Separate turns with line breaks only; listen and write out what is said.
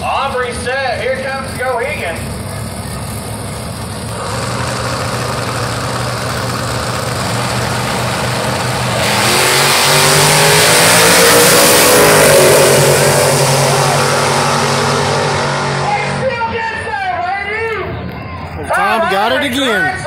Aubrey set. Here comes Gohegan.
Tom got it again.